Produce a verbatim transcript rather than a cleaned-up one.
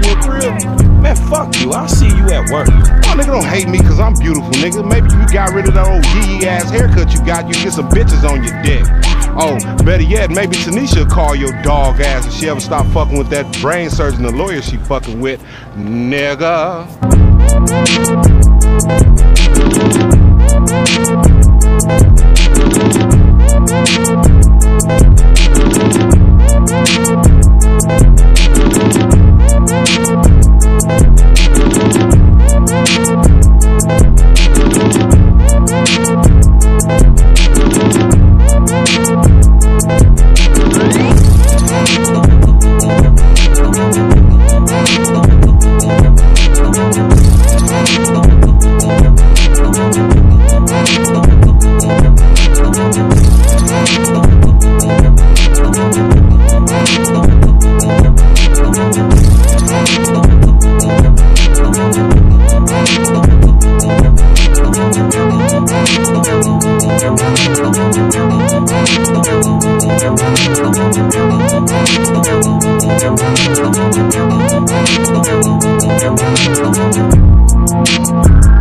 to your crib? Man, fuck you. I'll see you at work. Oh, nigga, don't hate me because I'm beautiful, nigga. Maybe you got rid of that old yee ass haircut you got, you get some bitches on your dick. Oh, better yet, maybe Tanisha call your dog ass if she ever stop fucking with that brain surgeon, the lawyer she fucking with, nigga. Thank you.